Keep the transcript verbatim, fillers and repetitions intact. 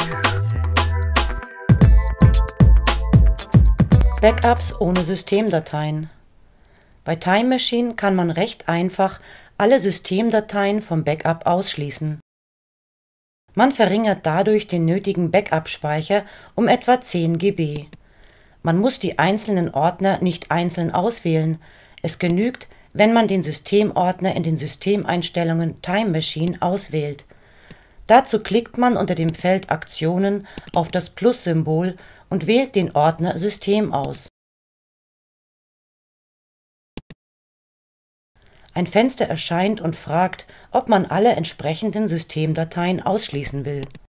Backups ohne Systemdateien. Bei Time Machine kann man recht einfach alle Systemdateien vom Backup ausschließen. Man verringert dadurch den nötigen Backup-Speicher um etwa zehn Gigabyte. Man muss die einzelnen Ordner nicht einzeln auswählen, es genügt, wenn man den Systemordner in den Systemeinstellungen Time Machine auswählt. Dazu klickt man unter dem Feld Aktionen auf das Plus-Symbol und wählt den Ordner System aus. Ein Fenster erscheint und fragt, ob man alle entsprechenden Systemdateien ausschließen will